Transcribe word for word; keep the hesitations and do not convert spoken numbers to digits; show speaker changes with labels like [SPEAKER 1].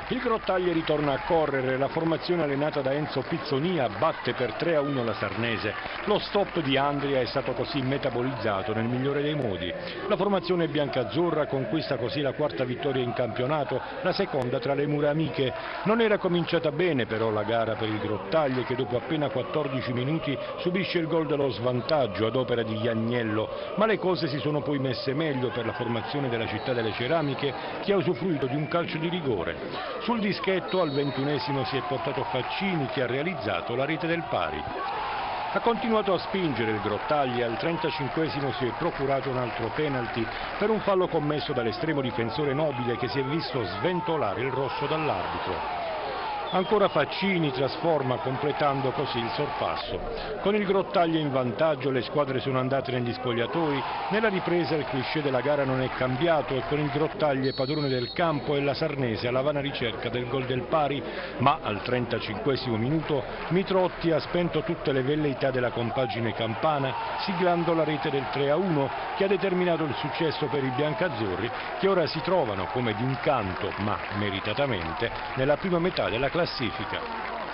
[SPEAKER 1] Il Grottaglie ritorna a correre, la formazione allenata da Enzo Pizzonia batte per tre a uno la Sarnese. Lo stop di Andria è stato così metabolizzato nel migliore dei modi. La formazione biancazzurra conquista così la quarta vittoria in campionato, la seconda tra le mura amiche. Non era cominciata bene però la gara per il Grottaglie, che dopo appena quattordici minuti subisce il gol dello svantaggio ad opera di Jagnello, ma le cose si sono poi messe meglio per la formazione della Città delle Ceramiche, che ha usufruito di un calcio di rigore. Sul dischetto al ventunesimo si è portato Faccini, che ha realizzato la rete del pari. Ha continuato a spingere il Grottaglie, al trentacinquesimo si è procurato un altro penalty per un fallo commesso dall'estremo difensore Nobile, che si è visto sventolare il rosso dall'arbitro. Ancora Faccini trasforma, completando così il sorpasso. Con il Grottaglie in vantaggio le squadre sono andate negli spogliatoi. Nella ripresa il cliché della gara non è cambiato e con il Grottaglie padrone del campo e la Sarnese alla vana ricerca del gol del pari, ma al trentacinquesimo minuto Mitrotti ha spento tutte le velleità della compagine campana, siglando la rete del tre a uno, che ha determinato il successo per i biancazzurri, che ora si trovano come d'incanto, ma meritatamente, nella prima metà della classifica.